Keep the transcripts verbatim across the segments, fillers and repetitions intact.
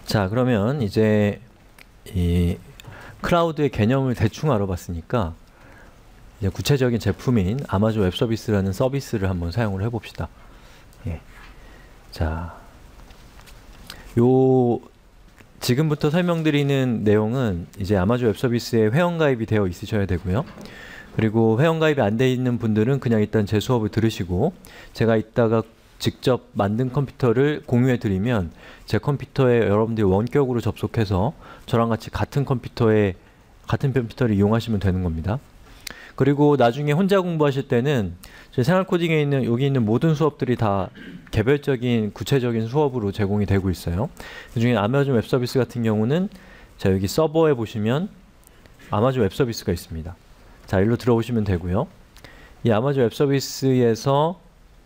자, 그러면 이제 이 클라우드의 개념을 대충 알아봤으니까 이제 구체적인 제품인 아마존 웹 서비스라는 서비스를 한번 사용을 해봅시다. 예. 자, 요 지금부터 설명드리는 내용은 이제 아마존 웹 서비스에 회원가입이 되어 있으셔야 되고요. 그리고 회원가입이 안 돼 있는 분들은 그냥 일단 제 수업을 들으시고 제가 이따가 직접 만든 컴퓨터를 공유해 드리면 제 컴퓨터에 여러분들이 원격으로 접속해서 저랑 같이 같은 컴퓨터에 같은 컴퓨터를 이용하시면 되는 겁니다. 그리고 나중에 혼자 공부하실 때는 제 생활코딩에 있는 여기 있는 모든 수업들이 다 개별적인 구체적인 수업으로 제공이 되고 있어요. 그 중에 아마존 웹 서비스 같은 경우는 자, 여기 서버에 보시면 아마존 웹 서비스가 있습니다. 자, 일로 들어오시면 되고요. 이 아마존 웹 서비스에서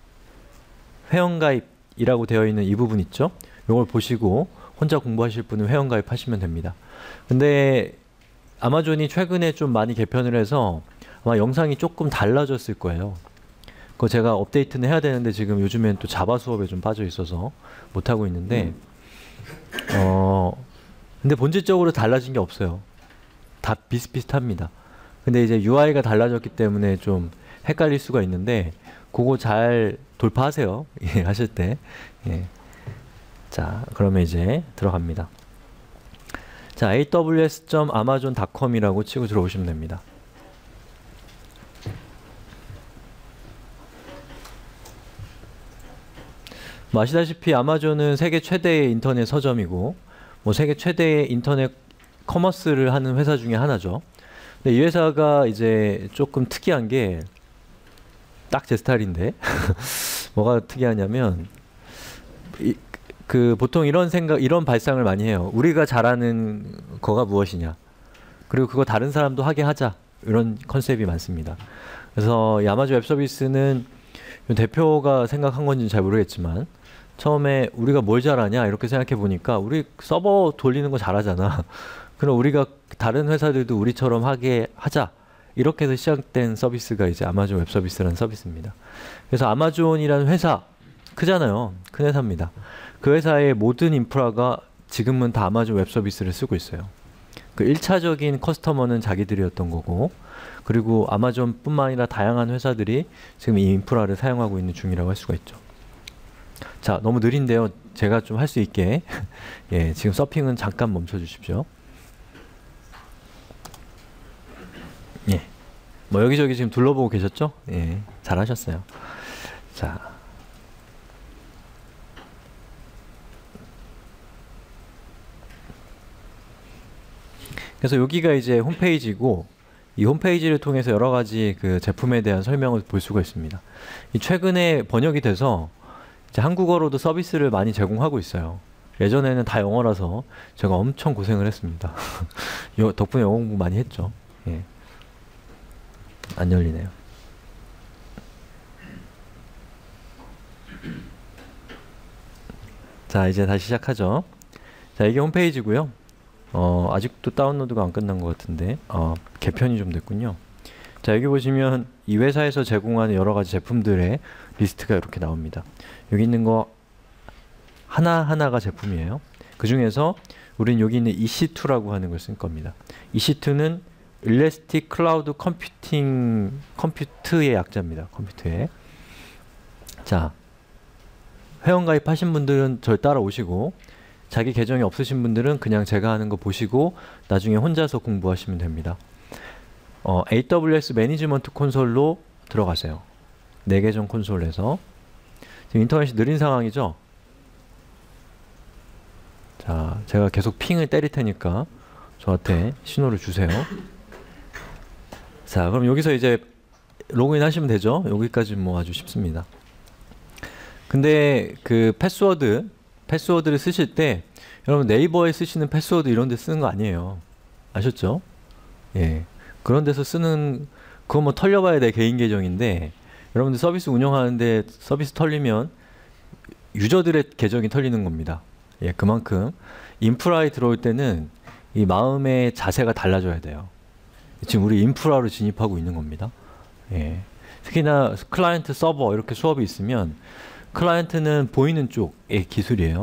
회원가입이라고 되어 있는 이 부분 있죠? 이걸 보시고 혼자 공부하실 분은 회원가입 하시면 됩니다. 근데 아마존이 최근에 좀 많이 개편을 해서 아마 영상이 조금 달라졌을 거예요. 그거 제가 업데이트는 해야 되는데 지금 요즘엔 또 자바 수업에 좀 빠져 있어서 못하고 있는데 어 근데 본질적으로 달라진 게 없어요. 다 비슷비슷합니다. 근데 이제 유아이가 달라졌기 때문에 좀 헷갈릴 수가 있는데 그거 잘 돌파하세요. 예, 하실 때. 예. 자, 그러면 이제 들어갑니다. 자, 에이 더블유 에스 닷 아마존 닷 컴이라고 치고 들어오시면 됩니다. 뭐 아시다시피 아마존은 세계 최대의 인터넷 서점이고 뭐 세계 최대의 인터넷 커머스를 하는 회사 중에 하나죠. 근데 이 회사가 이제 조금 특이한 게 딱 제 스타일인데 뭐가 특이하냐면 이, 그 보통 이런 생각 이런 발상을 많이 해요. 우리가 잘하는 거가 무엇이냐, 그리고 그거 다른 사람도 하게 하자, 이런 컨셉이 많습니다. 그래서 이 아마존 웹 서비스는 대표가 생각한 건지는 잘 모르겠지만 처음에 우리가 뭘 잘하냐 이렇게 생각해 보니까 우리 서버 돌리는 거 잘하잖아. 그럼 우리가 다른 회사들도 우리처럼 하게 하자, 이렇게 해서 시작된 서비스가 이제 아마존 웹 서비스라는 서비스입니다. 그래서 아마존이라는 회사 크잖아요. 큰 회사입니다. 그 회사의 모든 인프라가 지금은 다 아마존 웹 서비스를 쓰고 있어요. 그 일 차적인 커스터머는 자기들이었던 거고, 그리고 아마존 뿐만 아니라 다양한 회사들이 지금 이 인프라를 사용하고 있는 중이라고 할 수가 있죠. 자, 너무 느린데요. 제가 좀 할 수 있게 예, 지금 서핑은 잠깐 멈춰 주십시오. 예, 뭐 여기저기 지금 둘러보고 계셨죠? 예, 잘하셨어요. 자, 그래서 여기가 이제 홈페이지고, 이 홈페이지를 통해서 여러 가지 그 제품에 대한 설명을 볼 수가 있습니다. 이 최근에 번역이 돼서 이제 한국어로도 서비스를 많이 제공하고 있어요. 예전에는 다 영어라서 제가 엄청 고생을 했습니다. 덕분에 영어 공부 많이 했죠. 예. 안 열리네요. 자, 이제 다시 시작하죠. 자, 이게 홈페이지고요. 어, 아직도 다운로드가 안 끝난 것 같은데 어, 개편이 좀 됐군요. 자, 여기 보시면 이 회사에서 제공하는 여러 가지 제품들의 리스트가 이렇게 나옵니다. 여기 있는 거 하나하나가 제품이에요. 그 중에서 우린 여기 있는 이씨투라고 하는 걸 쓸 겁니다. 이씨투는 Elastic Cloud Computing, 컴퓨트의 약자입니다. 컴퓨트의. 자, 회원가입하신 분들은 절 따라오시고, 자기 계정이 없으신 분들은 그냥 제가 하는 거 보시고 나중에 혼자서 공부하시면 됩니다. 어, 에이 더블유 에스 매니지먼트 콘솔로 들어가세요. 내 계정 콘솔에서. 지금 인터넷이 느린 상황이죠? 자, 제가 계속 핑을 때릴 테니까 저한테 신호를 주세요. 자, 그럼 여기서 이제 로그인 하시면 되죠? 여기까지 뭐 아주 쉽습니다. 근데 그 패스워드 패스워드를 쓰실 때 여러분 네이버에 쓰시는 패스워드 이런 데 쓰는 거 아니에요. 아셨죠? 예. 그런 데서 쓰는, 그거 뭐 털려봐야 내 개인 계정인데, 여러분들 서비스 운영하는데 서비스 털리면 유저들의 계정이 털리는 겁니다. 예, 그만큼 인프라에 들어올 때는 이 마음의 자세가 달라져야 돼요. 지금 우리 인프라로 진입하고 있는 겁니다. 예. 특히나 클라이언트 서버 이렇게 수업이 있으면 클라이언트는 보이는 쪽의 기술이에요.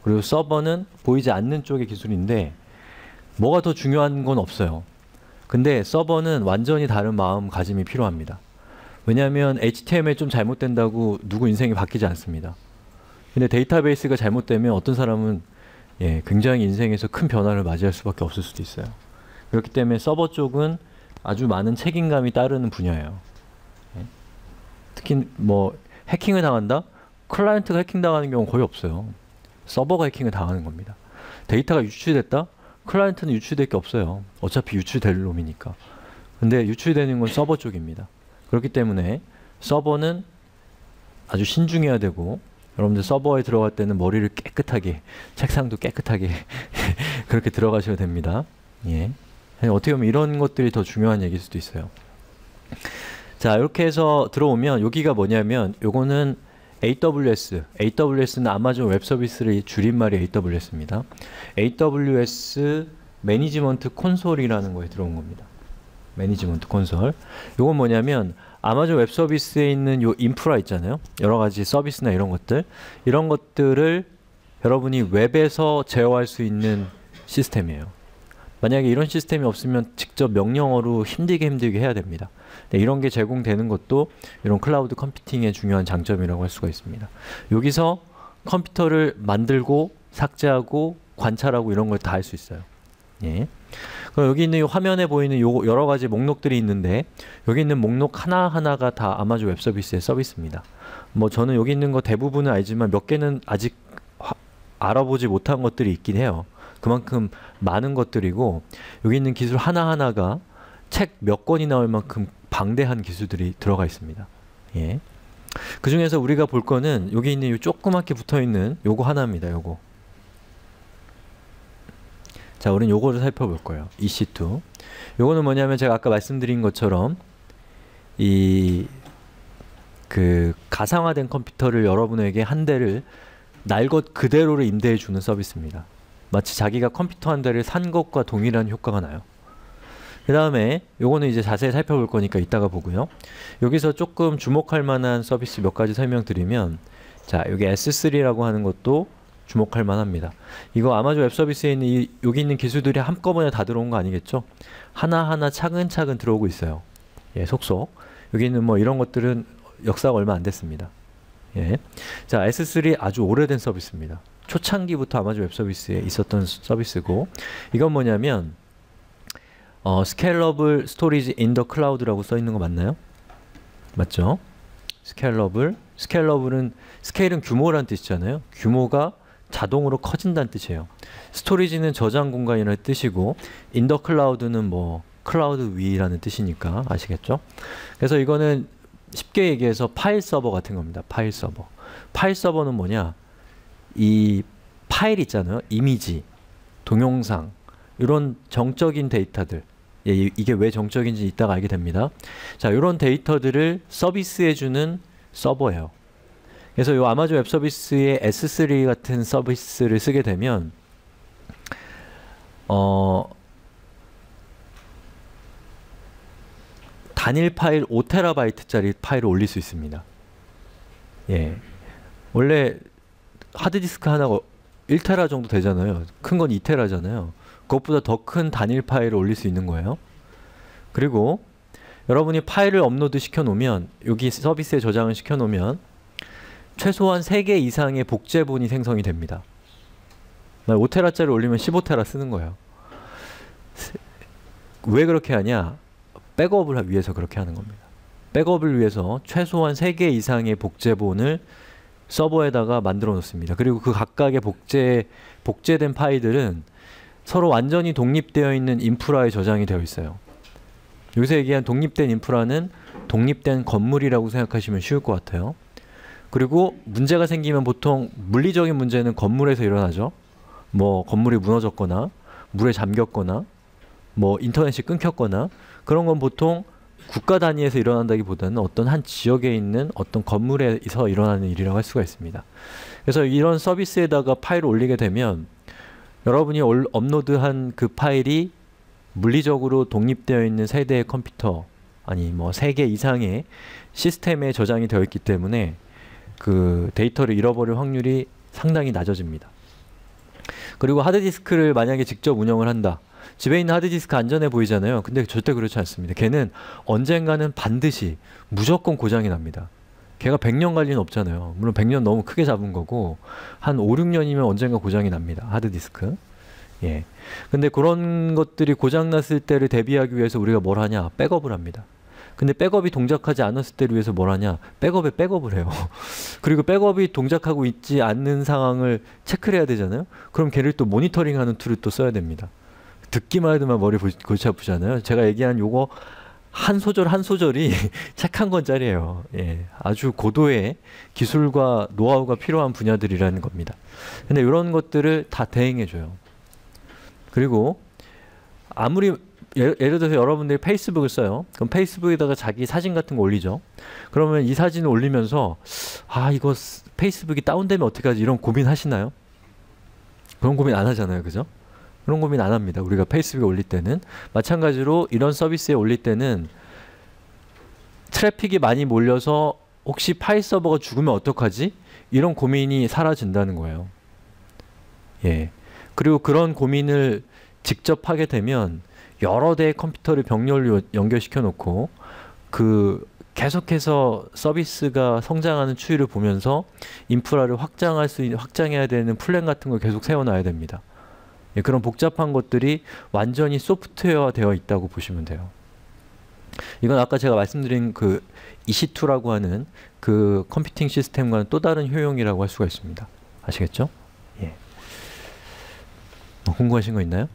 그리고 서버는 보이지 않는 쪽의 기술인데 뭐가 더 중요한 건 없어요. 근데 서버는 완전히 다른 마음가짐이 필요합니다. 왜냐하면 에이치티엠엘 좀 잘못된다고 누구 인생이 바뀌지 않습니다. 근데 데이터베이스가 잘못되면 어떤 사람은 예, 굉장히 인생에서 큰 변화를 맞이할 수밖에 없을 수도 있어요. 그렇기 때문에 서버 쪽은 아주 많은 책임감이 따르는 분야예요. 예. 특히 뭐 해킹을 당한다? 클라이언트가 해킹 당하는 경우는 거의 없어요. 서버가 해킹을 당하는 겁니다. 데이터가 유출됐다? 클라이언트는 유출될 게 없어요. 어차피 유출될 놈이니까. 근데 유출되는 건 서버 쪽입니다. 그렇기 때문에 서버는 아주 신중해야 되고, 여러분들 서버에 들어갈 때는 머리를 깨끗하게, 책상도 깨끗하게 그렇게 들어가셔야 됩니다. 예. 어떻게 보면 이런 것들이 더 중요한 얘기일 수도 있어요. 자, 이렇게 해서 들어오면 여기가 뭐냐면 요거는 에이더블유에스, 에이더블유에스는 아마존 웹 서비스의 줄임말이 에이더블유에스입니다. 에이더블유에스 매니지먼트 콘솔이라는 거에 들어온 겁니다. 매니지먼트 콘솔. 요건 뭐냐면 아마존 웹 서비스에 있는 요 인프라 있잖아요. 여러 가지 서비스나 이런 것들. 이런 것들을 여러분이 웹에서 제어할 수 있는 시스템이에요. 만약에 이런 시스템이 없으면 직접 명령어로 힘들게 힘들게 해야 됩니다. 네, 이런 게 제공되는 것도 이런 클라우드 컴퓨팅의 중요한 장점이라고 할 수가 있습니다. 여기서 컴퓨터를 만들고 삭제하고 관찰하고 이런 걸 다 할 수 있어요. 예. 그럼 여기 있는 이 화면에 보이는 요 여러 가지 목록들이 있는데 여기 있는 목록 하나하나가 다 아마존 웹 서비스의 서비스입니다. 뭐 저는 여기 있는 거 대부분은 알지만 몇 개는 아직 화, 알아보지 못한 것들이 있긴 해요. 그만큼 많은 것들이고 여기 있는 기술 하나하나가 책 몇 권이 나올 만큼 방대한 기술들이 들어가 있습니다. 예. 그 중에서 우리가 볼 거는 여기 있는 요 조그맣게 붙어 있는 요거 하나입니다. 요거. 자, 우리는 요거를 살펴볼 거예요. 이씨투. 요거는 뭐냐면 제가 아까 말씀드린 것처럼 이 그 가상화된 컴퓨터를 여러분에게 한 대를 날 것 그대로를 임대해 주는 서비스입니다. 마치 자기가 컴퓨터 한 대를 산 것과 동일한 효과가 나요. 그 다음에 요거는 이제 자세히 살펴볼 거니까 이따가 보고요. 여기서 조금 주목할 만한 서비스 몇 가지 설명드리면, 자, 여기 에스 쓰리라고 하는 것도 주목할 만합니다. 이거 아마존 웹 서비스에 있는 이, 여기 있는 기술들이 한꺼번에 다 들어온 거 아니겠죠? 하나하나 차근차근 들어오고 있어요. 예, 속속. 여기 있는 뭐 이런 것들은 역사가 얼마 안 됐습니다. 예. 자, 에스 쓰리 아주 오래된 서비스입니다. 초창기부터 아마존 웹 서비스에 있었던 서비스고, 이건 뭐냐면 어, Scalable Storage in the Cloud라고 써 있는 거 맞나요? 맞죠? Scalable. Scalable은 스케일은 규모란 뜻이잖아요. 규모가 자동으로 커진다는 뜻이에요. 스토리지는 저장 공간이라는 뜻이고, in the cloud는 뭐 클라우드 위라는 뜻이니까 아시겠죠? 그래서 이거는 쉽게 얘기해서 파일 서버 같은 겁니다. 파일 서버. 파일 서버는 뭐냐? 이 파일 있잖아요. 이미지, 동영상, 이런 정적인 데이터들. 예, 이게 왜 정적인지 이따가 알게 됩니다. 자, 이런 데이터들을 서비스해주는 서버예요. 그래서 이 아마존 웹 서비스의 에스 쓰리 같은 서비스를 쓰게 되면 어, 단일 파일 오 테라바이트짜리 파일을 올릴 수 있습니다. 예, 원래 하드디스크 하나가 일 테라 정도 되잖아요. 큰 건 이 테라잖아요. 그것보다 더 큰 단일 파일을 올릴 수 있는 거예요. 그리고 여러분이 파일을 업로드 시켜 놓으면, 여기 서비스에 저장을 시켜 놓으면 최소한 세 개 이상의 복제본이 생성이 됩니다. 오 테라짜리 올리면 십오 테라 쓰는 거예요. 왜 그렇게 하냐? 백업을 위해서 그렇게 하는 겁니다. 백업을 위해서 최소한 세 개 이상의 복제본을 서버에다가 만들어 놓습니다. 그리고 그 각각의 복제, 복제된 파일들은 서로 완전히 독립되어 있는 인프라에 저장이 되어 있어요. 요새 얘기한 독립된 인프라는 독립된 건물이라고 생각하시면 쉬울 것 같아요. 그리고 문제가 생기면 보통 물리적인 문제는 건물에서 일어나죠. 뭐 건물이 무너졌거나 물에 잠겼거나 뭐 인터넷이 끊겼거나, 그런 건 보통 국가 단위에서 일어난다기보다는 어떤 한 지역에 있는 어떤 건물에서 일어나는 일이라고 할 수가 있습니다. 그래서 이런 서비스에다가 파일을 올리게 되면 여러분이 올, 업로드한 그 파일이 물리적으로 독립되어 있는 세 대의 컴퓨터, 아니 뭐 세 개 이상의 시스템에 저장이 되어 있기 때문에 그 데이터를 잃어버릴 확률이 상당히 낮아집니다. 그리고 하드디스크를 만약에 직접 운영을 한다. 집에 있는 하드디스크 안전해 보이잖아요. 근데 절대 그렇지 않습니다. 걔는 언젠가는 반드시 무조건 고장이 납니다. 걔가 백 년 갈 리는 없잖아요. 물론 백 년 너무 크게 잡은 거고 한 오, 육 년이면 언젠가 고장이 납니다. 하드디스크. 예. 근데 그런 것들이 고장 났을 때를 대비하기 위해서 우리가 뭘 하냐? 백업을 합니다. 근데 백업이 동작하지 않았을 때를 위해서 뭘 하냐? 백업에 백업을 해요. 그리고 백업이 동작하고 있지 않는 상황을 체크를 해야 되잖아요. 그럼 걔를 또 모니터링하는 툴을 또 써야 됩니다. 듣기만 해도만 머리 골치 아프잖아요. 제가 얘기한 요거 한 소절 한 소절이 책 한 권짜리예요. 예, 아주 고도의 기술과 노하우가 필요한 분야들이라는 겁니다. 근데 이런 것들을 다 대행해줘요. 그리고 아무리 예를, 예를 들어서 여러분들이 페이스북을 써요. 그럼 페이스북에다가 자기 사진 같은 거 올리죠. 그러면 이 사진을 올리면서 아 이거 페이스북이 다운되면 어떡하지 이런 고민 하시나요? 그런 고민 안 하잖아요. 그죠? 그런 고민 안 합니다. 우리가 페이스북에 올릴 때는. 마찬가지로 이런 서비스에 올릴 때는 트래픽이 많이 몰려서 혹시 파일 서버가 죽으면 어떡하지? 이런 고민이 사라진다는 거예요. 예. 그리고 그런 고민을 직접 하게 되면 여러 대의 컴퓨터를 병렬로 연결시켜 놓고 그 계속해서 서비스가 성장하는 추이를 보면서 인프라를 확장할 수 있는, 확장해야 되는 플랜 같은 걸 계속 세워놔야 됩니다. 예, 그런 복잡한 것들이 완전히 소프트웨어화 되어 있다고 보시면 돼요. 이건 아까 제가 말씀드린 그 이씨투라고 하는 그 컴퓨팅 시스템과는 또 다른 효용이라고 할 수가 있습니다. 아시겠죠? 예. 뭐 궁금하신 거 있나요?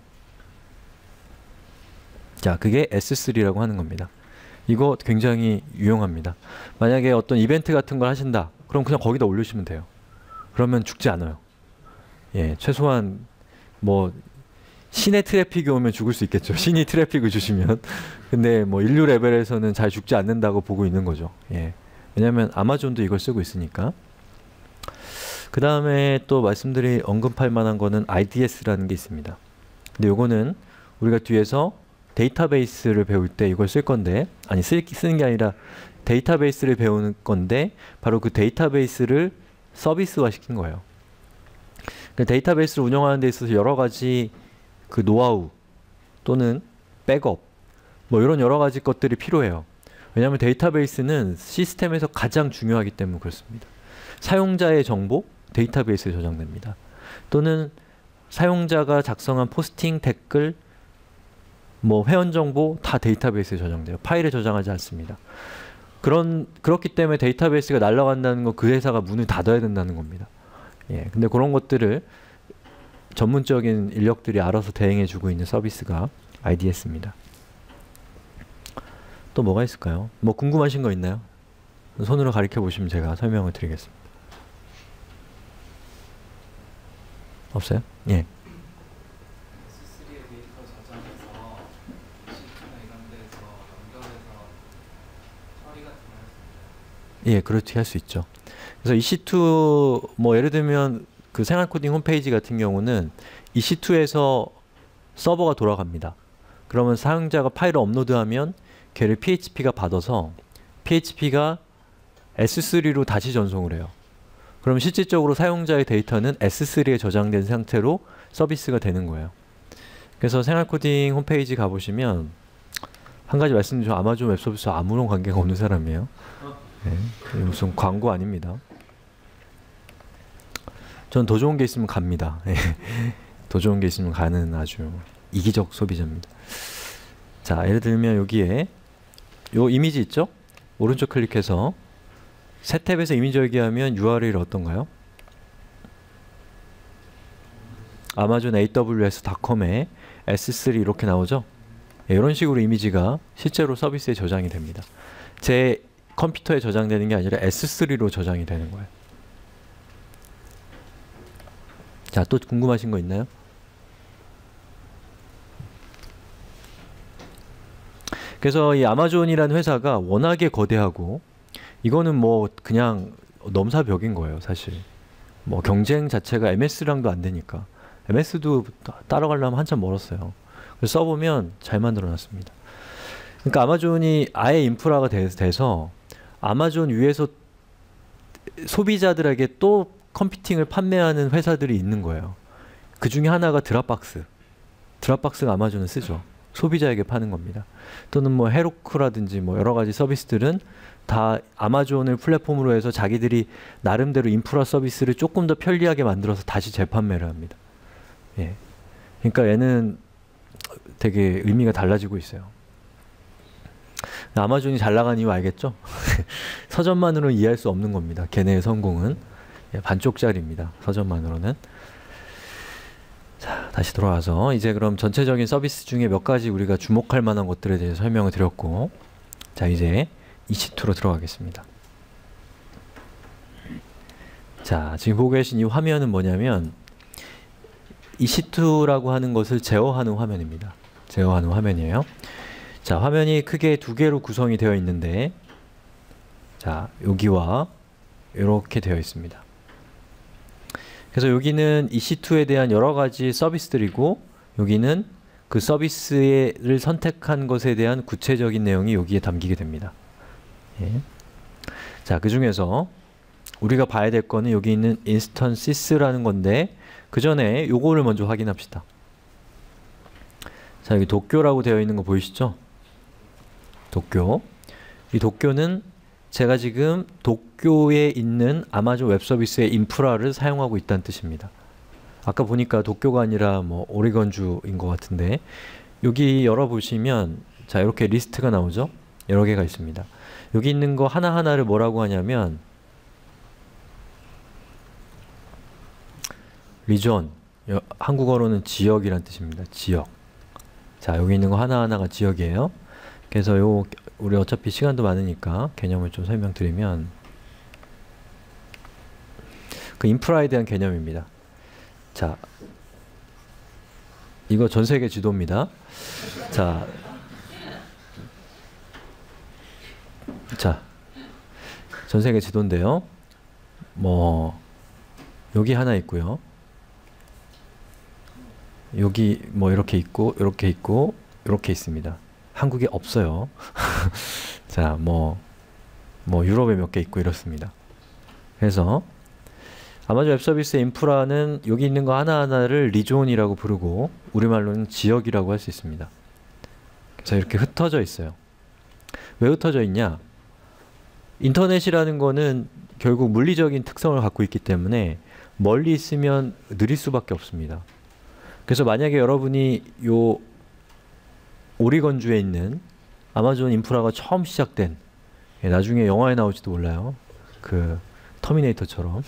자, 그게 에스 쓰리라고 하는 겁니다. 이거 굉장히 유용합니다. 만약에 어떤 이벤트 같은 걸 하신다. 그럼 그냥 거기다 올리시면 돼요. 그러면 죽지 않아요. 예, 최소한 뭐 신의 트래픽이 오면 죽을 수 있겠죠. 신이 트래픽을 주시면. 근데 뭐 인류 레벨에서는 잘 죽지 않는다고 보고 있는 거죠. 예. 왜냐하면 아마존도 이걸 쓰고 있으니까. 그 다음에 또 말씀드릴 언급할 만한 거는 아이디에스라는 게 있습니다. 근데 요거는 우리가 뒤에서 데이터베이스를 배울 때 이걸 쓸 건데, 아니 쓰, 쓰는 게 아니라 데이터베이스를 배우는 건데 바로 그 데이터베이스를 서비스화 시킨 거예요. 그 데이터베이스를 운영하는 데 있어서 여러 가지 그 노하우 또는 백업 뭐 이런 여러 가지 것들이 필요해요. 왜냐하면 데이터베이스는 시스템에서 가장 중요하기 때문에 그렇습니다. 사용자의 정보 데이터베이스에 저장됩니다. 또는 사용자가 작성한 포스팅, 댓글, 뭐 회원 정보 다 데이터베이스에 저장돼요. 파일에 저장하지 않습니다. 그런 그렇기 때문에 데이터베이스가 날아간다는 건 그 회사가 문을 닫아야 된다는 겁니다. 예, 근데 그런 것들을 전문적인 인력들이 알아서 대행해주고 있는 서비스가 아이디에스입니다. 또 뭐가 있을까요? 뭐 궁금하신 거 있나요? 손으로 가리켜 보시면 제가 설명을 드리겠습니다. 없어요? 예. 에스 쓰리에 데이터 저장해서 이씨투나 이런 데서 연결해서 처리 같은 거 할 수 있나요? 예, 그렇게 할 수 있죠. 그래서 이씨투 뭐 예를 들면 그 생활코딩 홈페이지 같은 경우는 이씨투에서 서버가 돌아갑니다. 그러면 사용자가 파일을 업로드하면 걔를 피에이치피가 받아서 피에이치피가 에스 쓰리로 다시 전송을 해요. 그럼 실질적으로 사용자의 데이터는 에스 쓰리에 저장된 상태로 서비스가 되는 거예요. 그래서 생활코딩 홈페이지 가보시면 한 가지 말씀드리죠. 아마존 웹서비스와 아무런 관계가 없는 사람이에요. 네, 무슨 광고 아닙니다. 전 더 좋은 게 있으면 갑니다. 네, 더 좋은 게 있으면 가는 아주 이기적 소비자입니다. 자, 예를 들면 여기에 요 이미지 있죠? 오른쪽 클릭해서 새 탭에서 이미지 열기하면 유알엘이 어떤가요? 아마존 에이더블유에스 닷컴에 에스 쓰리 이렇게 나오죠? 네, 이런 식으로 이미지가 실제로 서비스에 저장이 됩니다. 제 컴퓨터에 저장되는 게 아니라 에스 쓰리로 저장이 되는 거예요. 자, 또 궁금하신 거 있나요? 그래서 이 아마존이라는 회사가 워낙에 거대하고 이거는 뭐 그냥 넘사벽인 거예요, 사실. 뭐 경쟁 자체가 엠에스랑도 안 되니까. 엠에스도 따라가려면 한참 멀었어요. 그래서 써보면 잘 만들어놨습니다. 그러니까 아마존이 아예 인프라가 돼, 돼서 아마존 위에서 소비자들에게 또 컴퓨팅을 판매하는 회사들이 있는 거예요. 그 중에 하나가 드랍박스. 드랍박스가 아마존은 쓰죠. 소비자에게 파는 겁니다. 또는 뭐 헤로쿠라든지 뭐 여러 가지 서비스들은 다 아마존을 플랫폼으로 해서 자기들이 나름대로 인프라 서비스를 조금 더 편리하게 만들어서 다시 재판매를 합니다. 예. 그러니까 얘는 되게 의미가 달라지고 있어요. 아마존이 잘 나간 이유 알겠죠? 서점만으로는 이해할 수 없는 겁니다. 걔네의 성공은. 예, 반쪽짜리입니다. 서점만으로는. 자, 다시 돌아와서 이제 그럼 전체적인 서비스 중에 몇 가지 우리가 주목할 만한 것들에 대해서 설명을 드렸고, 자, 이제 이씨투로 들어가겠습니다. 자, 지금 보고 계신 이 화면은 뭐냐면 이씨투라고 하는 것을 제어하는 화면입니다. 제어하는 화면이에요. 자, 화면이 크게 두 개로 구성이 되어 있는데, 자, 여기와 이렇게 되어 있습니다. 그래서 여기는 이씨투에 대한 여러 가지 서비스들이고, 여기는 그 서비스를 선택한 것에 대한 구체적인 내용이 여기에 담기게 됩니다. 예. 자, 그 중에서 우리가 봐야 될 거는 여기 있는 인스턴시스라는 건데, 그 전에 요거를 먼저 확인합시다. 자, 여기 도쿄라고 되어 있는 거 보이시죠? 도쿄. 이 도쿄는 제가 지금 도쿄에 있는 아마존 웹서비스의 인프라를 사용하고 있다는 뜻입니다. 아까 보니까 도쿄가 아니라 뭐 오리건주인 것 같은데, 여기 열어보시면 자, 이렇게 리스트가 나오죠? 여러 개가 있습니다. 여기 있는 거 하나하나를 뭐라고 하냐면 리전, 한국어로는 지역이란 뜻입니다. 지역. 자, 여기 있는 거 하나하나가 지역이에요. 그래서 요 우리 어차피 시간도 많으니까 개념을 좀 설명드리면, 그 인프라에 대한 개념입니다. 자, 이거 전 세계 지도입니다. 자, 자, 전 세계 지도인데요. 뭐 여기 하나 있고요. 여기 뭐 이렇게 있고, 이렇게 있고, 이렇게 있습니다. 한국에 없어요. 자, 뭐, 뭐 유럽에 몇 개 있고 이렇습니다. 그래서 아마존 웹서비스의 인프라는 여기 있는 거 하나하나를 리존이라고 부르고, 우리말로는 지역이라고 할 수 있습니다. 그래서 이렇게 흩어져 있어요. 왜 흩어져 있냐? 인터넷이라는 거는 결국 물리적인 특성을 갖고 있기 때문에 멀리 있으면 느릴 수밖에 없습니다. 그래서 만약에 여러분이 요 오리건주에 있는 아마존 인프라가 처음 시작된, 예, 나중에 영화에 나올지도 몰라요. 그 터미네이터처럼.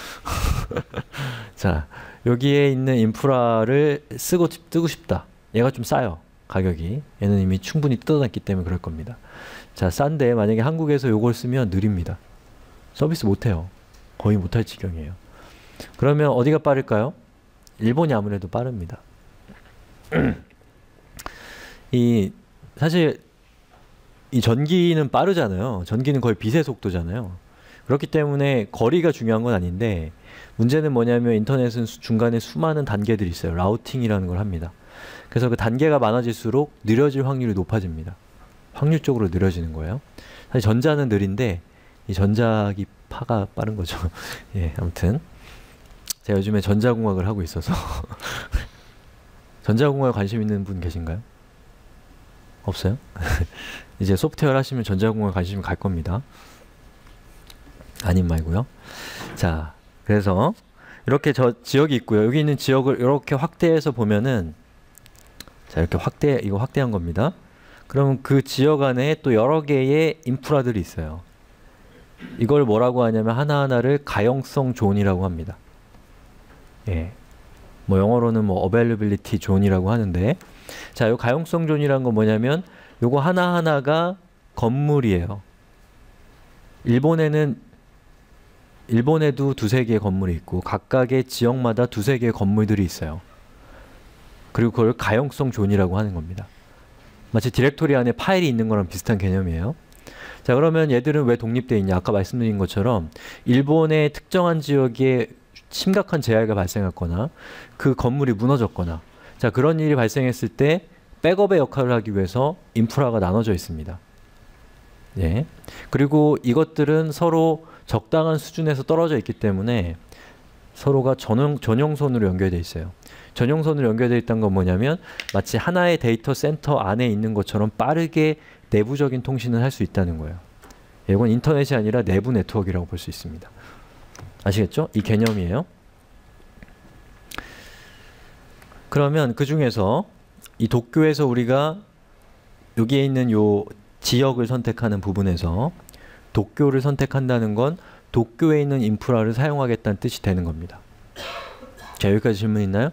자, 여기에 있는 인프라를 쓰고 뜨고 싶다. 얘가 좀 싸요. 가격이. 얘는 이미 충분히 뜯어놨기 때문에 그럴 겁니다. 자, 싼데 만약에 한국에서 요걸 쓰면 느립니다. 서비스 못해요. 거의 못할 지경이에요. 그러면 어디가 빠를까요? 일본이 아무래도 빠릅니다. 이 사실 이 전기는 빠르잖아요. 전기는 거의 빛의 속도잖아요. 그렇기 때문에 거리가 중요한 건 아닌데, 문제는 뭐냐면 인터넷은 수, 중간에 수많은 단계들이 있어요. 라우팅이라는 걸 합니다. 그래서 그 단계가 많아질수록 느려질 확률이 높아집니다. 확률적으로 느려지는 거예요. 사실 전자는 느린데 이 전자기 파가 빠른 거죠. 예, 아무튼 제가 요즘에 전자공학을 하고 있어서 전자공학에 관심 있는 분 계신가요? 없어요? 이제 소프트웨어 하시면 전자공학에 관심이 갈 겁니다. 아님 말고요. 자, 그래서 이렇게 저 지역이 있고요. 여기 있는 지역을 이렇게 확대해서 보면은, 자, 이렇게 확대, 이거 확대한 겁니다. 그러면 그 지역 안에 또 여러 개의 인프라들이 있어요. 이걸 뭐라고 하냐면 하나하나를 가용성 존이라고 합니다. 예. 뭐 영어로는 뭐 availability 존이라고 하는데, 자, 요 가용성 존이란 건 뭐냐면 요거 하나하나가 건물이에요. 일본에는 일본에도 두세 개의 건물이 있고 각각의 지역마다 두세 개의 건물들이 있어요. 그리고 그걸 가용성 존이라고 하는 겁니다. 마치 디렉토리 안에 파일이 있는 거랑 비슷한 개념이에요. 자, 그러면 얘들은 왜 독립되어 있냐? 아까 말씀드린 것처럼 일본의 특정한 지역에 심각한 재해가 발생했거나 그 건물이 무너졌거나, 자, 그런 일이 발생했을 때 백업의 역할을 하기 위해서 인프라가 나눠져 있습니다. 예. 그리고 이것들은 서로 적당한 수준에서 떨어져 있기 때문에 서로가 전용, 전용선으로 연결되어 있어요. 전용선으로 연결되어 있다는 건 뭐냐면 마치 하나의 데이터 센터 안에 있는 것처럼 빠르게 내부적인 통신을 할 수 있다는 거예요. 이건 인터넷이 아니라 내부 네트워크라고 볼 수 있습니다. 아시겠죠? 이 개념이에요. 그러면 그 중에서 이 도쿄에서 우리가 여기에 있는 요 지역을 선택하는 부분에서 도쿄를 선택한다는 건 도쿄에 있는 인프라를 사용하겠다는 뜻이 되는 겁니다. 자, 여기까지 질문 있나요?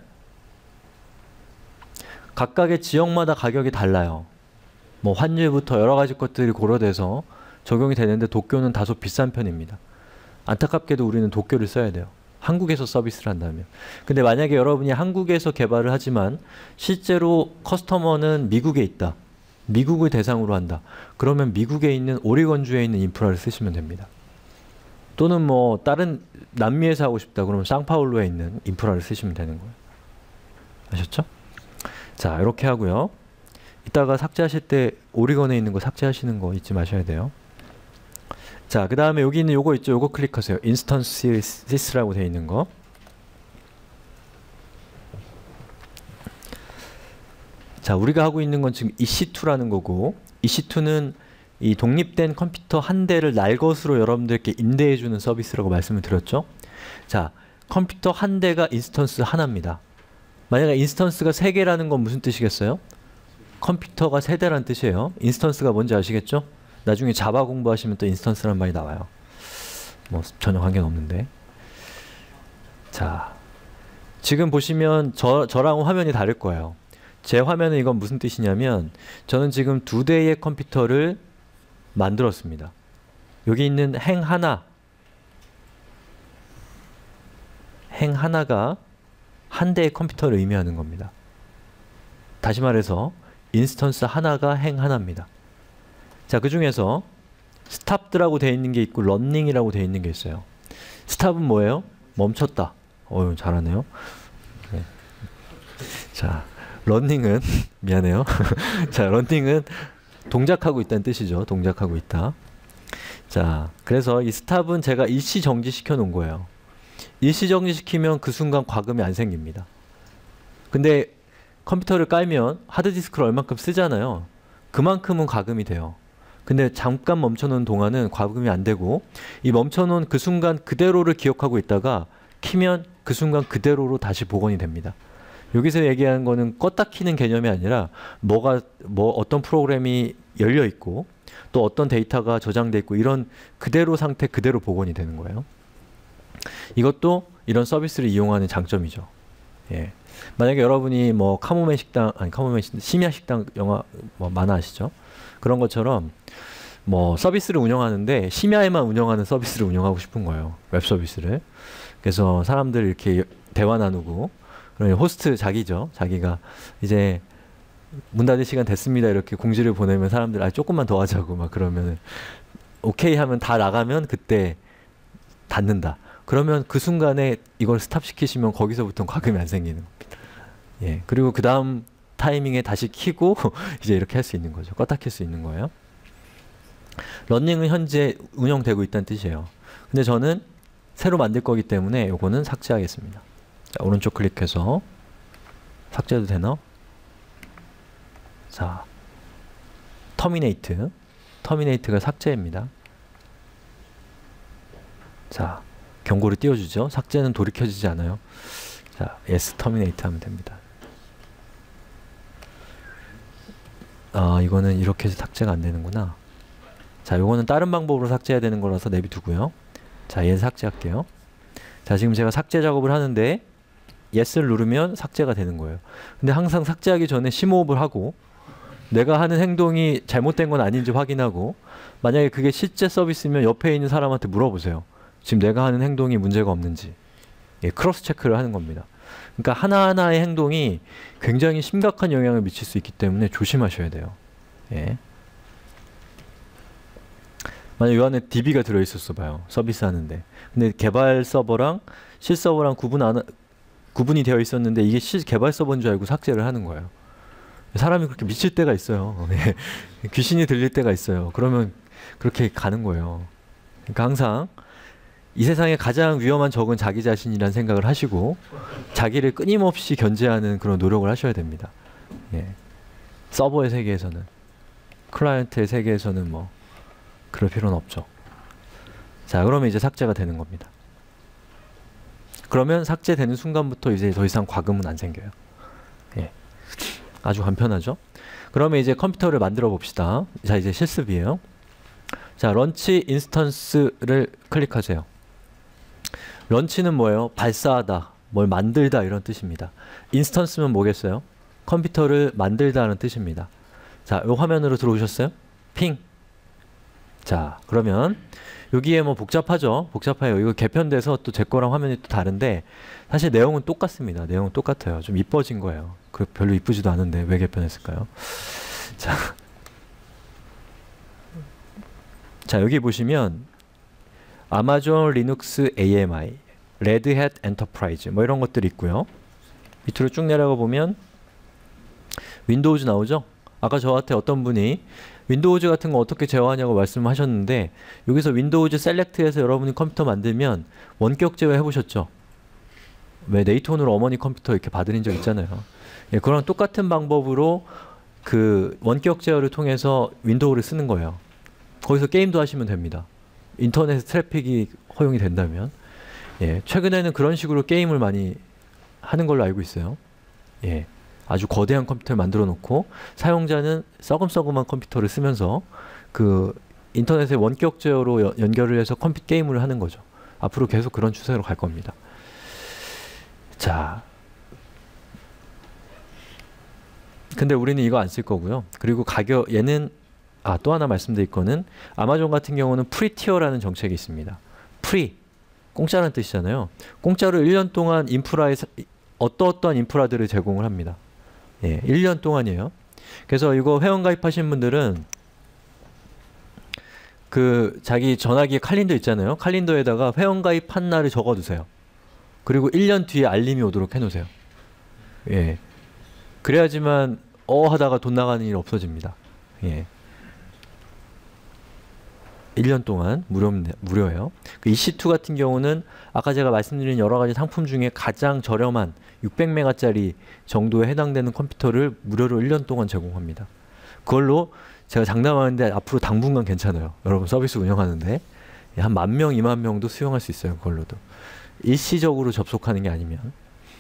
각각의 지역마다 가격이 달라요. 뭐 환율부터 여러 가지 것들이 고려돼서 적용이 되는데 도쿄는 다소 비싼 편입니다. 안타깝게도 우리는 도쿄를 써야 돼요. 한국에서 서비스를 한다면. 근데 만약에 여러분이 한국에서 개발을 하지만 실제로 커스터머는 미국에 있다. 미국을 대상으로 한다. 그러면 미국에 있는 오리건주에 있는 인프라를 쓰시면 됩니다. 또는 뭐 다른 남미에서 하고 싶다. 그러면 상파울루에 있는 인프라를 쓰시면 되는 거예요. 아셨죠? 자, 이렇게 하고요. 이따가 삭제하실 때 오리건에 있는 거 삭제하시는 거 잊지 마셔야 돼요. 자, 그 다음에 여기 있는 요거 있죠? 요거 클릭하세요. 인스턴시스라고 되어 있는 거. 자, 우리가 하고 있는 건 지금 이씨투라는 거고, 이씨투는 이 독립된 컴퓨터 한 대를 날 것으로 여러분들께 임대해주는 서비스라고 말씀을 드렸죠. 자, 컴퓨터 한 대가 인스턴스 하나입니다. 만약에 인스턴스가 세 개라는 건 무슨 뜻이겠어요? 컴퓨터가 세 대란 뜻이에요. 인스턴스가 뭔지 아시겠죠? 나중에 자바 공부하시면 또 인스턴스라는 말이 나와요. 뭐 전혀 관계는 없는데. 자, 지금 보시면 저, 저랑 화면이 다를 거예요. 제 화면은 이건 무슨 뜻이냐면 저는 지금 두 대의 컴퓨터를 만들었습니다. 여기 있는 행 하나 행 하나가 한 대의 컴퓨터를 의미하는 겁니다. 다시 말해서 인스턴스 하나가 행 하나입니다. 자, 그 중에서 스탑드라고 되어 있는 게 있고 런닝이라고 되어 있는 게 있어요. 스탑은 뭐예요? 멈췄다. 어휴, 잘하네요. 네. 자, 런닝은 미안해요. 자, 런닝은 동작하고 있다는 뜻이죠. 동작하고 있다. 자, 그래서 이 스탑은 제가 일시 정지시켜 놓은 거예요. 일시 정지시키면 그 순간 과금이 안 생깁니다. 근데 컴퓨터를 깔면 하드디스크를 얼만큼 쓰잖아요. 그만큼은 과금이 돼요. 근데 잠깐 멈춰놓은 동안은 과금이 안 되고 이 멈춰놓은 그 순간 그대로를 기억하고 있다가 키면 그 순간 그대로로 다시 복원이 됩니다. 여기서 얘기하는 거는 껐다 키는 개념이 아니라 뭐가 뭐 어떤 프로그램이 열려 있고 또 어떤 데이터가 저장돼 있고 이런 그대로 상태 그대로 복원이 되는 거예요. 이것도 이런 서비스를 이용하는 장점이죠. 예. 만약에 여러분이 뭐 카모메 식당 아니 카모메 심야 식당 영화 뭐 만화 아시죠? 그런 것처럼 뭐 서비스를 운영하는데 심야에만 운영하는 서비스를 운영하고 싶은 거예요. 웹 서비스를. 그래서 사람들 이렇게 대화 나누고 그러면 호스트 자기죠. 자기가 이제 문 닫을 시간 됐습니다. 이렇게 공지를 보내면 사람들 아 조금만 더 하자고 막 그러면 오케이 하면 다 나가면 그때 닫는다. 그러면 그 순간에 이걸 스탑 시키시면 거기서부터 과금이 안 생기는 겁니다. 예. 그리고 그 다음 타이밍에 다시 키고 이제 이렇게 할 수 있는 거죠. 껐다 킬 수 있는 거예요. 런닝은 현재 운영되고 있다는 뜻이에요. 근데 저는 새로 만들 거기 때문에 요거는 삭제하겠습니다. 자, 오른쪽 클릭해서 삭제도 되나? 자, 터미네이트. 터미네이트가 삭제입니다. 자, 경고를 띄워주죠. 삭제는 돌이켜지지 않아요. 자, yes, 터미네이트 하면 됩니다. 아, 이거는 이렇게 해서 삭제가 안 되는구나. 자, 요거는 다른 방법으로 삭제해야 되는 거라서 내비두고요. 자, 얘 삭제할게요. 자, 지금 제가 삭제 작업을 하는데 yes를 누르면 삭제가 되는 거예요. 근데 항상 삭제하기 전에 심호흡을 하고 내가 하는 행동이 잘못된 건 아닌지 확인하고 만약에 그게 실제 서비스면 옆에 있는 사람한테 물어보세요. 지금 내가 하는 행동이 문제가 없는지. 예, 크로스 체크를 하는 겁니다. 그러니까 하나하나의 행동이 굉장히 심각한 영향을 미칠 수 있기 때문에 조심하셔야 돼요. 예. 만약 이 안에 디비가 들어있었어 봐요. 서비스 하는데. 근데 개발 서버랑 실 서버랑 구분 안, 구분이 되어 있었는데 이게 실 개발 서버인 줄 알고 삭제를 하는 거예요. 사람이 그렇게 미칠 때가 있어요. 귀신이 들릴 때가 있어요. 그러면 그렇게 가는 거예요. 그러니까 항상 이 세상에 가장 위험한 적은 자기 자신이라는 생각을 하시고 자기를 끊임없이 견제하는 그런 노력을 하셔야 됩니다. 예. 서버의 세계에서는, 클라이언트의 세계에서는 뭐 그럴 필요는 없죠. 자, 그러면 이제 삭제가 되는 겁니다. 그러면 삭제되는 순간부터 이제 더 이상 과금은 안 생겨요. 예. 아주 간편하죠? 그러면 이제 컴퓨터를 만들어 봅시다. 자, 이제 실습이에요. 자, 런치 인스턴스를 클릭하세요. 런치는 뭐예요? 발사하다, 뭘 만들다 이런 뜻입니다. 인스턴스는 뭐겠어요? 컴퓨터를 만들다는 뜻입니다. 자, 요 화면으로 들어오셨어요? 핑. 자, 그러면 여기에 뭐 복잡하죠? 복잡해요. 이거 개편돼서 또 제 거랑 화면이 또 다른데 사실 내용은 똑같습니다. 내용은 똑같아요. 좀 이뻐진 거예요. 그 별로 이쁘지도 않은데 왜 개편했을까요? 자, 자 여기 보시면 아마존 리눅스 에이엠아이, 레드햇 엔터프라이즈 뭐 이런 것들이 있고요. 밑으로 쭉 내려가 보면 윈도우즈 나오죠? 아까 저한테 어떤 분이 윈도우즈 같은 거 어떻게 제어하냐고 말씀하셨는데 여기서 윈도우즈 셀렉트해서 여러분이 컴퓨터 만들면 원격 제어 해보셨죠? 왜 네이톤으로 어머니 컴퓨터 이렇게 받으신 적 있잖아요. 예, 그런 똑같은 방법으로 그 원격 제어를 통해서 윈도우를 쓰는 거예요. 거기서 게임도 하시면 됩니다. 인터넷 트래픽이 허용이 된다면. 예, 최근에는 그런 식으로 게임을 많이 하는 걸로 알고 있어요. 예, 아주 거대한 컴퓨터를 만들어 놓고 사용자는 썩음썩음한 컴퓨터를 쓰면서 그 인터넷에 원격 제어로 여, 연결을 해서 컴퓨터 게임을 하는 거죠. 앞으로 계속 그런 추세로 갈 겁니다. 자, 근데 우리는 이거 안 쓸 거고요. 그리고 가격, 얘는 아, 또 하나 말씀드릴 거는 아마존 같은 경우는 프리티어라는 정책이 있습니다. 프리, 공짜라는 뜻이잖아요. 공짜로 일 년 동안 인프라에 어떠어떠한 인프라들을 제공을 합니다. 예, 일 년 동안이에요. 그래서 이거 회원 가입하신 분들은 그 자기 전화기에 칼린더 있잖아요. 칼린더에다가 회원 가입한 날을 적어두세요. 그리고 일 년 뒤에 알림이 오도록 해놓으세요. 예, 그래야지만 어 하다가 돈 나가는 일 없어집니다. 예. 일 년 동안 무료, 무료예요. 그 이씨투 같은 경우는 아까 제가 말씀드린 여러 가지 상품 중에 가장 저렴한 육백 메가짜리 정도에 해당되는 컴퓨터를 무료로 일 년 동안 제공합니다. 그걸로 제가 장담하는데 앞으로 당분간 괜찮아요. 여러분 서비스 운영하는데 한 만 명, 이만 명도 수용할 수 있어요. 그걸로도. 일시적으로 접속하는 게 아니면.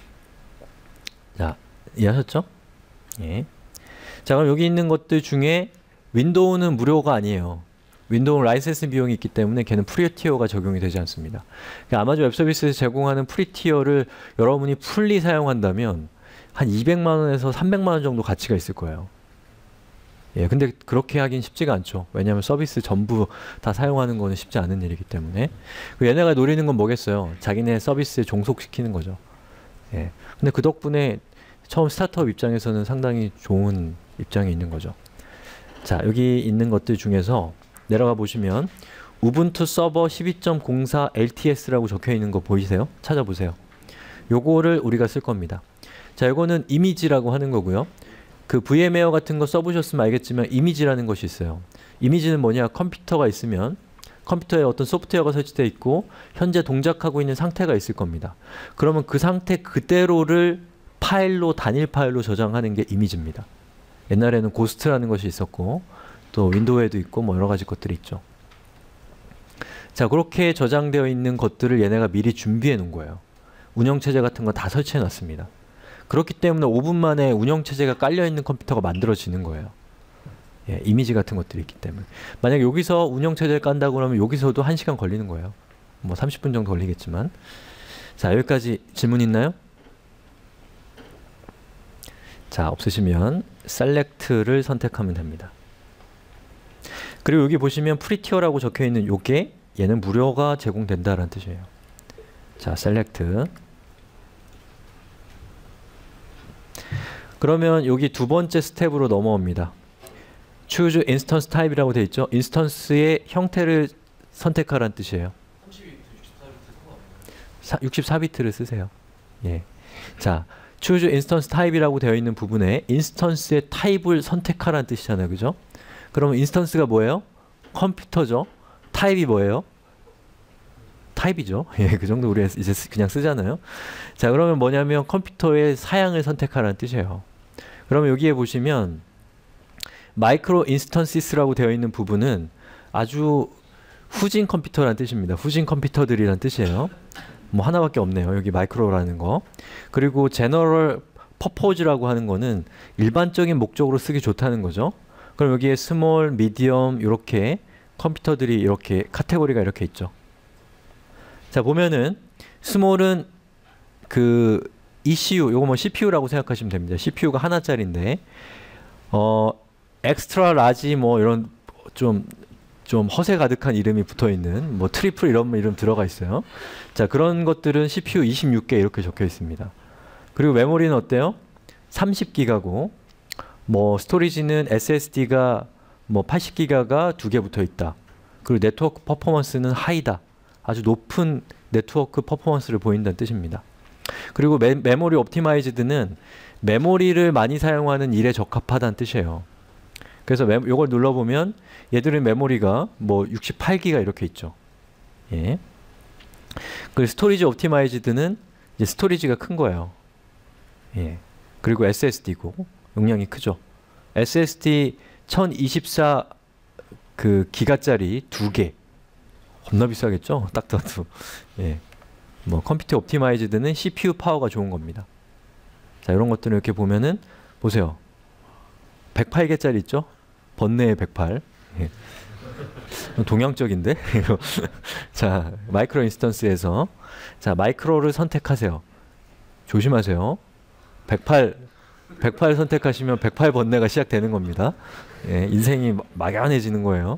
자, 이해하셨죠? 예. 자, 그럼 여기 있는 것들 중에 윈도우는 무료가 아니에요. 윈도우 라이센스 비용이 있기 때문에 걔는 프리티어가 적용이 되지 않습니다. 그러니까 아마존 웹서비스에서 제공하는 프리티어를 여러분이 풀리 사용한다면 한 이백만 원에서 삼백만 원 정도 가치가 있을 거예요. 예, 근데 그렇게 하긴 쉽지가 않죠. 왜냐하면 서비스 전부 다 사용하는 거는 쉽지 않은 일이기 때문에. 얘네가 노리는 건 뭐겠어요? 자기네 서비스에 종속시키는 거죠. 예, 근데 그 덕분에 처음 스타트업 입장에서는 상당히 좋은 입장에 있는 거죠. 자, 여기 있는 것들 중에서 내려가 보시면 우분투 서버 십이 점 공사 엘티에스라고 적혀 있는 거 보이세요? 찾아보세요. 요거를 우리가 쓸 겁니다. 자, 요거는 이미지라고 하는 거고요. 그 브이엠웨어 같은 거 써보셨으면 알겠지만 이미지라는 것이 있어요. 이미지는 뭐냐? 컴퓨터가 있으면 컴퓨터에 어떤 소프트웨어가 설치되어 있고 현재 동작하고 있는 상태가 있을 겁니다. 그러면 그 상태 그대로를 파일로, 단일 파일로 저장하는 게 이미지입니다. 옛날에는 고스트라는 것이 있었고 또 윈도우에도 있고 뭐 여러 가지 것들이 있죠. 자, 그렇게 저장되어 있는 것들을 얘네가 미리 준비해 놓은 거예요. 운영체제 같은 거 다 설치해 놨습니다. 그렇기 때문에 오 분 만에 운영체제가 깔려 있는 컴퓨터가 만들어지는 거예요. 예, 이미지 같은 것들이 있기 때문에. 만약 여기서 운영체제를 깐다고 그러면 여기서도 한 시간 걸리는 거예요. 뭐 삼십 분 정도 걸리겠지만. 자, 여기까지 질문 있나요? 자, 없으시면 셀렉트를 선택하면 됩니다. 그리고 여기 보시면 프리티어라고 적혀 있는 요게 얘는 무료가 제공된다라는 뜻이에요. 자, 셀렉트. 그러면 여기 두 번째 스텝으로 넘어옵니다. Choose Instance Type이라고 되어 있죠. 인스턴스의 형태를 선택하라는 뜻이에요. 육십사 비트를 쓰세요. 예. 자, Choose Instance Type이라고 되어 있는 부분에 인스턴스의 타입을 선택하라는 뜻이잖아요. 그죠? 그러면 인스턴스가 뭐예요? 컴퓨터죠. 타입이 뭐예요? 타입이죠. 예, 그 정도 우리가 이제 쓰- 그냥 쓰잖아요. 자, 그러면 뭐냐면 컴퓨터의 사양을 선택하라는 뜻이에요. 그러면 여기에 보시면 마이크로 인스턴시스라고 되어 있는 부분은 아주 후진 컴퓨터라는 뜻입니다. 후진 컴퓨터들이란 뜻이에요. 뭐 하나밖에 없네요. 여기 마이크로라는 거. 그리고 제너럴 퍼포즈라고 하는 거는 일반적인 목적으로 쓰기 좋다는 거죠. 그럼 여기에 스몰, 미디엄 이렇게 컴퓨터들이 이렇게 카테고리가 이렇게 있죠. 자, 보면은 스몰은 그 이씨유, 요거 뭐 씨피유라고 생각하시면 됩니다. 씨피유가 하나짜리인데 어 엑스트라 라지 뭐 이런 좀 좀 허세 가득한 이름이 붙어 있는 뭐 트리플 이런 이름 들어가 있어요. 자, 그런 것들은 씨피유 이십육 개 이렇게 적혀 있습니다. 그리고 메모리는 어때요? 삼십 기가고 뭐 스토리지는 에스에스디가 뭐 팔십 기가가 두 개 붙어 있다. 그리고 네트워크 퍼포먼스는 하이다. 아주 높은 네트워크 퍼포먼스를 보인다는 뜻입니다. 그리고 메, 메모리 옵티마이즈드는 메모리를 많이 사용하는 일에 적합하다는 뜻이에요. 그래서 메, 이걸 눌러보면 얘들은 메모리가 뭐 육십팔 기가 이렇게 있죠. 예. 그리고 스토리지 옵티마이즈드는 이제 스토리지가 큰 거예요. 예. 그리고 에스에스디고 용량이 크죠. 에스에스디 천이십사 그 기가짜리 두 개. 겁나 비싸겠죠? 딱 봐도. 예. 뭐 컴퓨터 옵티마이즈드는 씨피유 파워가 좋은 겁니다. 자, 이런 것들을 이렇게 보면은 보세요. 백팔 개짜리 있죠? 번뇌의 백팔. 예. 동양적인데? 자, 마이크로 인스턴스에서 자, 마이크로를 선택하세요. 조심하세요. 백팔 백팔 선택하시면 백팔 번뇌가 시작되는 겁니다. 예, 인생이 막연해지는 거예요.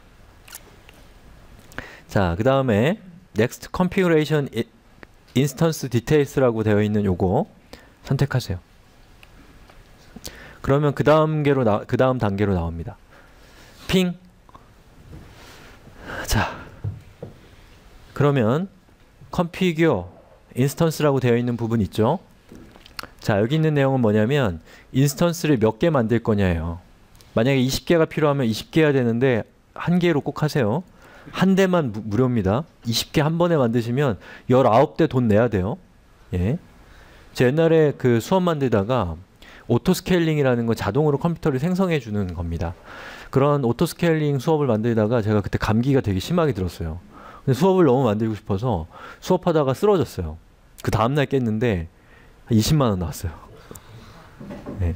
자, 그 다음에 Next Configuration Instance Details라고 되어 있는 요거 선택하세요. 그러면 그 다음 개로 나, 그 다음 단계로 나옵니다. 핑. 자, 그러면 Configure Instance라고 되어 있는 부분 있죠? 자, 여기 있는 내용은 뭐냐면 인스턴스를 몇 개 만들 거냐예요. 만약에 이십 개가 필요하면 이십 개 해야 되는데 한 개로 꼭 하세요. 한 대만 무, 무료입니다. 이십 개 한 번에 만드시면 열아홉 대 돈 내야 돼요. 예. 제 옛날에 그 수업 만들다가 오토 스케일링이라는 거 자동으로 컴퓨터를 생성해 주는 겁니다. 그런 오토 스케일링 수업을 만들다가 제가 그때 감기가 되게 심하게 들었어요. 근데 수업을 너무 만들고 싶어서 수업하다가 쓰러졌어요. 그 다음날 깼는데 이십만 원 나왔어요. 네.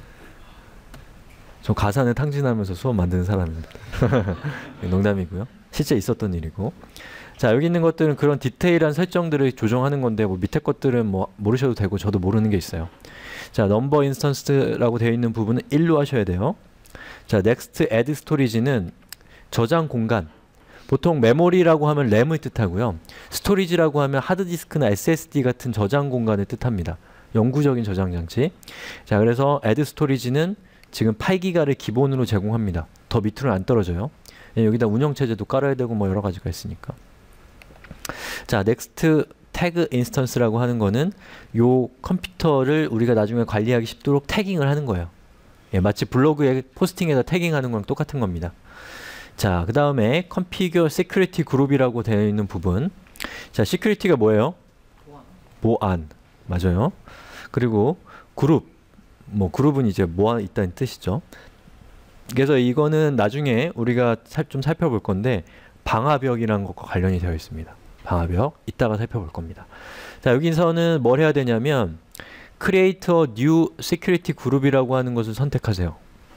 저 가산을 탕진하면서 수업 만드는 사람입니다. 농담이고요. 실제 있었던 일이고. 자, 여기 있는 것들은 그런 디테일한 설정들을 조정하는 건데 뭐 밑에 것들은 뭐 모르셔도 되고 저도 모르는 게 있어요. 자, 넘버 인스턴스라고 되어 있는 부분은 일로 하셔야 돼요. 자, 넥스트 애드 스토리지는 저장 공간. 보통 메모리라고 하면 램을 뜻하고요. 스토리지라고 하면 하드디스크나 에스에스디 같은 저장 공간을 뜻합니다. 영구적인 저장 장치. 자, 그래서 애드 스토리지는 지금 팔 기가를 기본으로 제공합니다. 더 밑으로는 안 떨어져요. 예, 여기다 운영체제도 깔아야 되고 뭐 여러 가지가 있으니까. 자, 넥스트 태그 인스턴스라고 하는 거는 요 컴퓨터를 우리가 나중에 관리하기 쉽도록 태깅을 하는 거예요. 예, 마치 블로그에 포스팅에다 태깅하는 거랑 똑같은 겁니다. 자, 그 다음에 Configure Security Group이라고 되어 있는 부분. 자, Security가 뭐예요? 보안. 맞아요. 그리고 그룹. 뭐 그룹은 이제 모아 있다는 뜻이죠. 그래서 이거는 나중에 우리가 살, 좀 살펴볼 건데 방화벽이라는 것과 관련이 되어 있습니다. 방화벽. 이따가 살펴볼 겁니다. 자, 여기서는 뭘 해야 되냐면 Create a New Security Group이라고 하는 것을 선택하세요.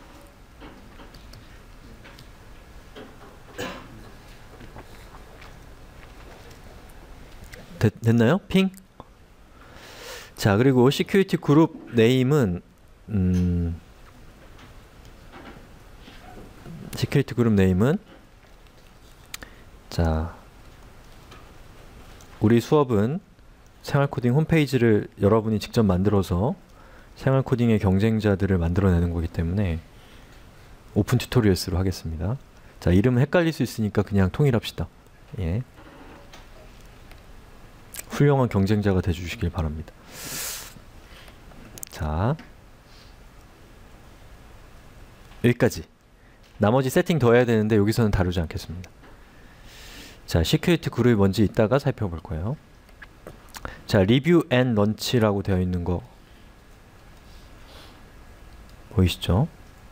됐, 됐나요? 핑? 자, 그리고 Security Group 네임은 음, Security Group 네임은 자, 우리 수업은 생활코딩 홈페이지를 여러분이 직접 만들어서 생활코딩의 경쟁자들을 만들어내는 거기 때문에 오픈 튜토리얼스로 하겠습니다. 자, 이름은 헷갈릴 수 있으니까 그냥 통일합시다. 예. 훌륭한 경쟁자가 돼주시길 바랍니다. 자, 여기까지. 나머지 세팅 더 해야 되는데 여기서는 다루지 않겠습니다. 자, 시큐리티 그룹이 뭔지 이따가 살펴볼 거예요. 자, 리뷰 앤 런치라고 되어 있는 거 보이시죠?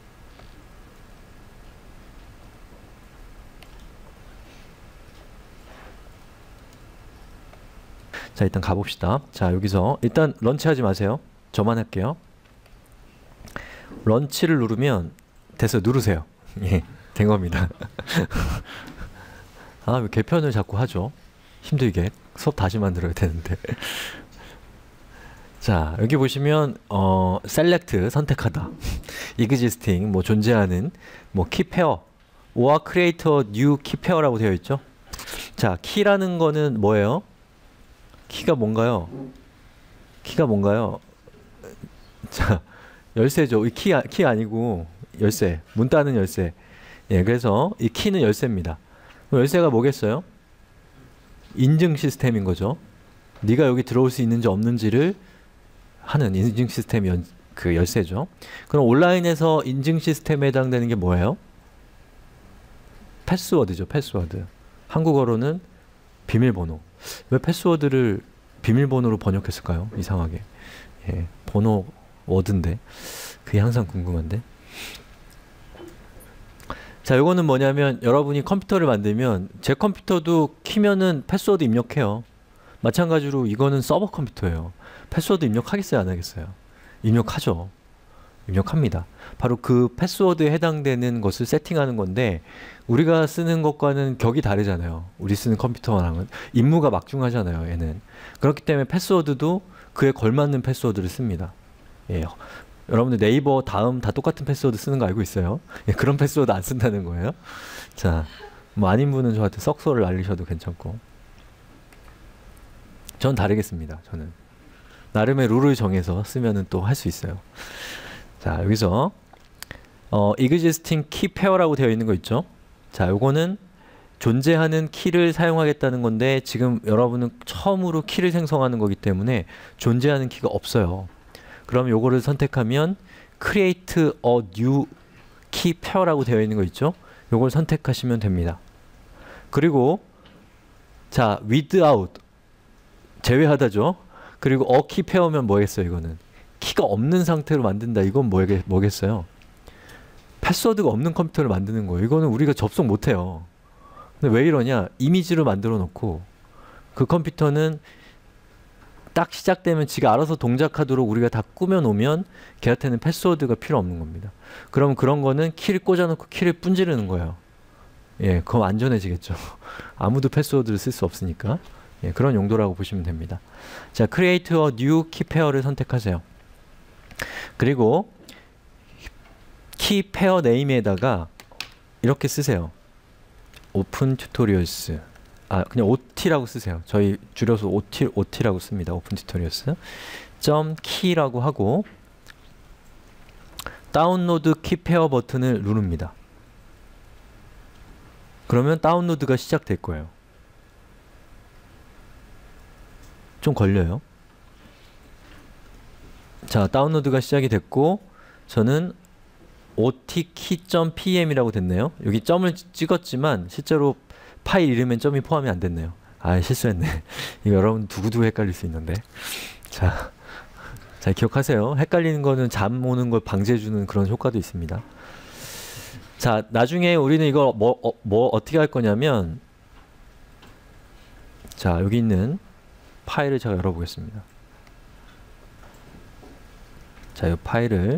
자, 일단 가봅시다. 자, 여기서 일단 런치하지 마세요. 저만 할게요. 런치를 누르면 됐어요. 누르세요. 예, 된 겁니다. 아, 왜 개편을 자꾸 하죠? 힘들게. 수업 다시 만들어야 되는데. 자, 여기 보시면 어, select 선택하다, existing 뭐 존재하는, 뭐 key pair, or create a new key pair라고 되어 있죠. 자, key라는 거는 뭐예요? 키가 뭔가요? 키가 뭔가요? 자, 열쇠죠. 이 키, 키 아니고 열쇠. 문 따는 열쇠. 예, 그래서 이 키는 열쇠입니다. 열쇠가 뭐겠어요? 인증 시스템인 거죠. 네가 여기 들어올 수 있는지 없는지를 하는 인증 시스템이 연, 그 열쇠죠. 그럼 온라인에서 인증 시스템에 해당되는 게 뭐예요? 패스워드죠. 패스워드. 한국어로는 비밀번호. 왜 패스워드를 비밀번호로 번역했을까요? 이상하게. 예, 번호 워드인데 그게 항상 궁금한데. 자, 요거는 뭐냐면 여러분이 컴퓨터를 만들면 제 컴퓨터도 키면은 패스워드 입력해요. 마찬가지로 이거는 서버 컴퓨터예요. 패스워드 입력하겠어요? 안 하겠어요? 입력하죠. 입력합니다. 바로 그 패스워드에 해당되는 것을 세팅하는 건데 우리가 쓰는 것과는 격이 다르잖아요. 우리 쓰는 컴퓨터랑은 임무가 막중하잖아요. 얘는. 그렇기 때문에 패스워드도 그에 걸맞는 패스워드를 씁니다. 예. 여러분들 네이버, 다음 다 똑같은 패스워드 쓰는 거 알고 있어요? 예, 그런 패스워드 안 쓴다는 거예요. 자, 뭐 아닌 분은 저한테 썩소를 알리셔도 괜찮고. 전 다르겠습니다. 저는 나름의 룰을 정해서 쓰면은 또 할 수 있어요. 자, 여기서 어, existing key pair라고 되어 있는 거 있죠? 자, 요거는 존재하는 키를 사용하겠다는 건데 지금 여러분은 처음으로 키를 생성하는 거기 때문에 존재하는 키가 없어요. 그럼 요거를 선택하면 create a new key pair라고 되어 있는 거 있죠? 요걸 선택하시면 됩니다. 그리고 자, without 제외하다죠. 그리고 a key pair면 뭐겠어요? 이거는 키가 없는 상태로 만든다. 이건 뭐겠, 뭐겠어요? 패스워드가 없는 컴퓨터를 만드는 거예요. 이거는 우리가 접속 못해요. 근데 왜 이러냐? 이미지를 만들어 놓고 그 컴퓨터는 딱 시작되면 지가 알아서 동작하도록 우리가 다 꾸며 놓으면 걔한테는 패스워드가 필요 없는 겁니다. 그럼 그런 거는 키를 꽂아 놓고 키를 분지르는 거예요. 예, 그럼 안전해지겠죠. 아무도 패스워드를 쓸 수 없으니까. 예, 그런 용도라고 보시면 됩니다. 자, create a new key pair를 선택하세요. 그리고 key pair name에다가 이렇게 쓰세요. open tutorials. 아, 그냥 오티라고 쓰세요. 저희 줄여서 오티, 오티라고 씁니다. open tutorials. 점 key라고 하고 다운로드 key pair 버튼을 누릅니다. 그러면 다운로드가 시작될 거예요. 좀 걸려요. 자, 다운로드가 시작이 됐고 저는 오티키.pm이라고 됐네요. 여기 점을 찍었지만 실제로 파일 이름엔 점이 포함이 안 됐네요. 아, 실수했네. 이거 여러분 두고두고 헷갈릴 수 있는데. 자, 잘 기억하세요. 헷갈리는 거는 잠 오는 걸 방지해주는 그런 효과도 있습니다. 자, 나중에 우리는 이거 뭐, 어, 뭐 어떻게 할 거냐면 자, 여기 있는 파일을 제가 열어보겠습니다. 자, 이 파일을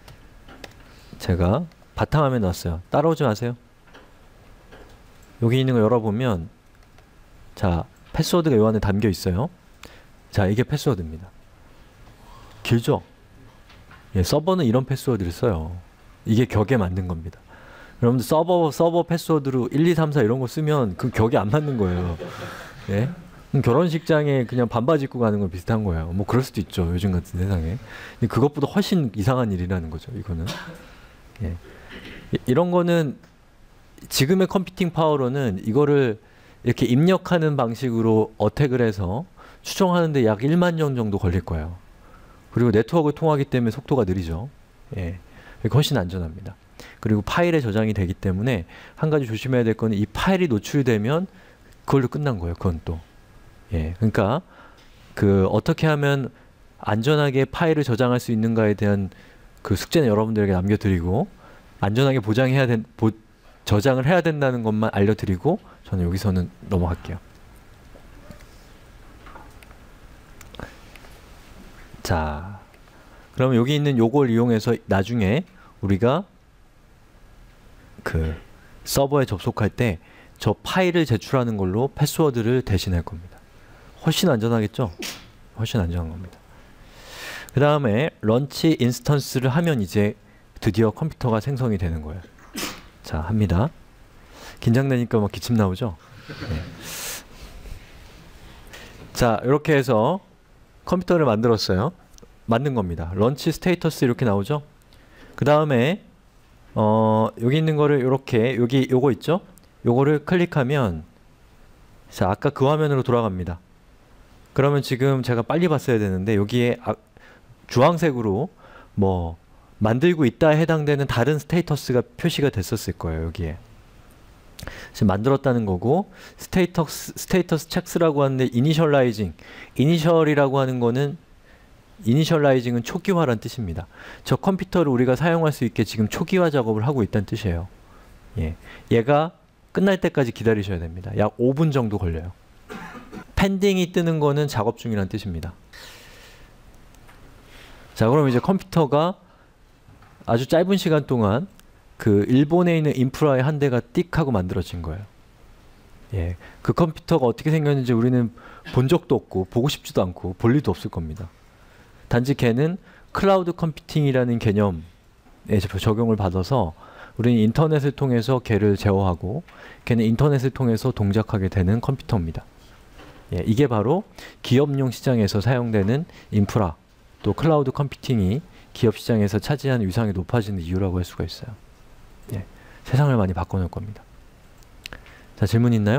제가 바탕화면에 놨어요. 따라오지 마세요. 여기 있는 거 열어보면 자, 패스워드가 이 안에 담겨 있어요. 자, 이게 패스워드입니다. 길죠? 예, 서버는 이런 패스워드를 써요. 이게 격에 맞는 겁니다. 여러분들 서버 서버 패스워드로 일, 이, 삼, 사 이런 거 쓰면 그 격에 안 맞는 거예요. 예? 결혼식장에 그냥 반바지 입고 가는 건 비슷한 거예요. 뭐 그럴 수도 있죠. 요즘 같은 세상에. 근데 그것보다 훨씬 이상한 일이라는 거죠. 이거는. 예. 이런 거는 지금의 컴퓨팅 파워로는 이거를 이렇게 입력하는 방식으로 어택을 해서 추정하는데 약 일만 년 정도 걸릴 거예요. 그리고 네트워크를 통하기 때문에 속도가 느리죠. 예. 훨씬 안전합니다. 그리고 파일에 저장이 되기 때문에 한 가지 조심해야 될 거는 이 파일이 노출되면 그걸로 끝난 거예요. 그건 또. 예, 그러니까 그 어떻게 하면 안전하게 파일을 저장할 수 있는가에 대한 그 숙제는 여러분들에게 남겨드리고 안전하게 보장해야 된 보, 저장을 해야 된다는 것만 알려드리고 저는 여기서는 넘어갈게요. 자, 그러면 여기 있는 요걸 이용해서 나중에 우리가 그 서버에 접속할 때 저 파일을 제출하는 걸로 패스워드를 대신할 겁니다. 훨씬 안전하겠죠? 훨씬 안전한 겁니다. 그 다음에 런치 인스턴스를 하면 이제 드디어 컴퓨터가 생성이 되는 거예요. 자, 합니다. 긴장되니까 막 기침 나오죠? 네. 자, 이렇게 해서 컴퓨터를 만들었어요. 만든 겁니다. 런치 스테이터스 이렇게 나오죠? 그 다음에 어, 여기 있는 거를 이렇게 여기 요거 있죠? 요거를 클릭하면 자, 아까 그 화면으로 돌아갑니다. 그러면 지금 제가 빨리 봤어야 되는데 여기에 아, 주황색으로 뭐 만들고 있다에 해당되는 다른 스테이터스가 표시가 됐었을 거예요. 여기에 지금 만들었다는 거고 스테이터스 스테이터스 체크라고 하는데 이니셜라이징 이니셜이라고 하는 거는 이니셜라이징은 초기화란 뜻입니다. 저 컴퓨터를 우리가 사용할 수 있게 지금 초기화 작업을 하고 있다는 뜻이에요. 예, 얘가 끝날 때까지 기다리셔야 됩니다. 약 오 분 정도 걸려요. 펜딩이 뜨는 거는 작업 중이란 뜻입니다. 자, 그럼 이제 컴퓨터가 아주 짧은 시간 동안 그 일본에 있는 인프라의 한 대가 띡 하고 만들어진 거예요. 예, 그 컴퓨터가 어떻게 생겼는지 우리는 본 적도 없고 보고 싶지도 않고 볼 일도 없을 겁니다. 단지 걔는 클라우드 컴퓨팅이라는 개념에 적용을 받아서 우리는 인터넷을 통해서 걔를 제어하고 걔는 인터넷을 통해서 동작하게 되는 컴퓨터입니다. 예, 이게 바로 기업용 시장에서 사용되는 인프라 또 클라우드 컴퓨팅이 기업 시장에서 차지하는 위상이 높아지는 이유라고 할 수가 있어요. 예, 세상을 많이 바꿔놓을 겁니다. 자, 질문 있나요?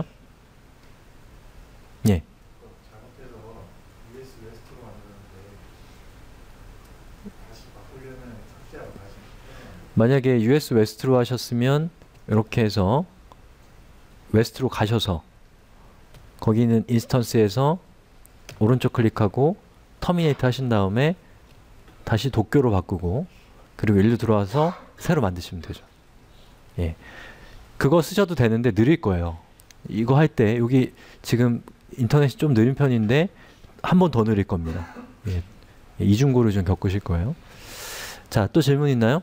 예. 잘못해서 유에스 웨스트로 만드는데 다시 바꾸려면 삭제하고 다시 만약에 유에스 웨스트로 하셨으면 이렇게 해서 웨스트로 가셔서 거기 있는 인스턴스에서 오른쪽 클릭하고 터미네이트 하신 다음에 다시 도쿄로 바꾸고 그리고 일로 들어와서 새로 만드시면 되죠. 예, 그거 쓰셔도 되는데 느릴 거예요. 이거 할 때 여기 지금 인터넷이 좀 느린 편인데 한 번 더 느릴 겁니다. 예, 이중고를 좀 겪으실 거예요. 자, 또 질문 있나요?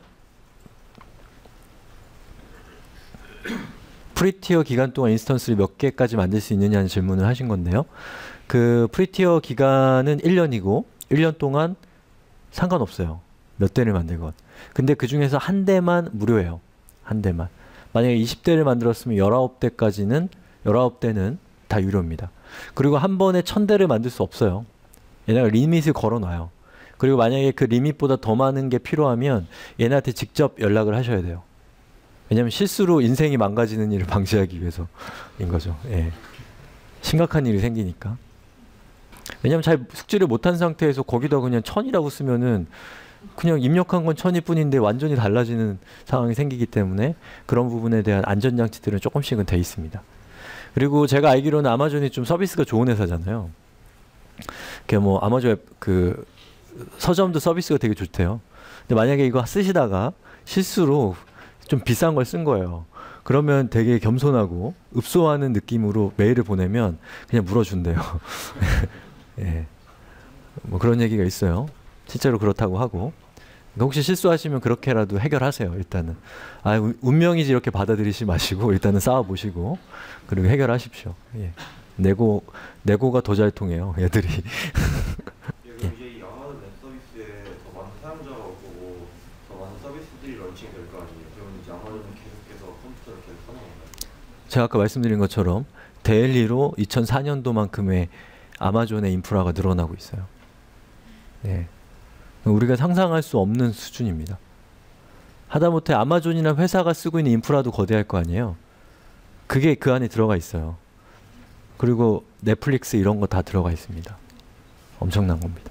프리티어 기간 동안 인스턴스를 몇 개까지 만들 수 있느냐는 질문을 하신 건데요. 그 프리티어 기간은 일 년이고 일 년 동안 상관없어요. 몇 대를 만들건. 근데 그 중에서 한 대만 무료예요. 한 대만. 만약에 이십 대를 만들었으면 열아홉 대까지는 열아홉 대는 다 유료입니다. 그리고 한 번에 천 대를 만들 수 없어요. 얘네가 리밋을 걸어놔요. 그리고 만약에 그 리밋보다 더 많은 게 필요하면 얘네한테 직접 연락을 하셔야 돼요. 왜냐면 실수로 인생이 망가지는 일을 방지하기 위해서인 거죠. 예. 심각한 일이 생기니까. 왜냐면 잘 숙지를 못한 상태에서 거기다 그냥 천이라고 쓰면은 그냥 입력한 건 천일 뿐인데 완전히 달라지는 상황이 생기기 때문에 그런 부분에 대한 안전장치들은 조금씩은 돼 있습니다. 그리고 제가 알기로는 아마존이 좀 서비스가 좋은 회사잖아요. 그게 뭐 아마존 그 서점도 서비스가 되게 좋대요. 근데 만약에 이거 쓰시다가 실수로 좀 비싼 걸 쓴 거예요. 그러면 되게 겸손하고 읍소하는 느낌으로 메일을 보내면 그냥 물어준대요. 예, 뭐 그런 얘기가 있어요. 실제로 그렇다고 하고. 그러니까 혹시 실수하시면 그렇게라도 해결하세요. 일단은 아, 운명이지 이렇게 받아들이지 마시고 일단은 싸워보시고 그리고 해결하십시오. 예. 내고 내고가 더 잘 통해요. 애들이. 예. 이제 이 아마존 웹 서비스에 더 많은 사용자가 오고 더 많은 서비스들이 런칭이 될 거 아니에요. 그러면 이제 아마존은 계속해서 컴퓨터를 계속 사는 건가요? 제가 아까 말씀드린 것처럼 데일리로 이천사 년도만큼의 아마존의 인프라가 늘어나고 있어요. 네. 우리가 상상할 수 없는 수준입니다. 하다못해 아마존이나 회사가 쓰고 있는 인프라도 거대할 거 아니에요. 그게 그 안에 들어가 있어요. 그리고 넷플릭스 이런 거 다 들어가 있습니다. 엄청난 겁니다.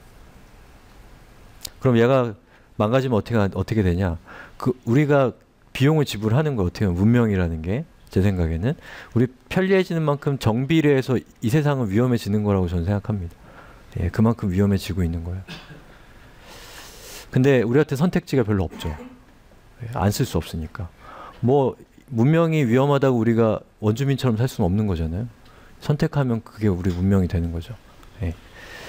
그럼 얘가 망가지면 어떻게 어떻게 되냐? 그 우리가 비용을 지불하는 거 어떻게 보면 문명이라는 게 제 생각에는. 우리 편리해지는 만큼 정비를 해서 이 세상은 위험해지는 거라고 저는 생각합니다. 예, 그만큼 위험해지고 있는 거예요. 근데 우리한테 선택지가 별로 없죠. 예, 안 쓸 수 없으니까. 뭐 문명이 위험하다고 우리가 원주민처럼 살 수는 없는 거잖아요. 선택하면 그게 우리 문명이 되는 거죠. 예.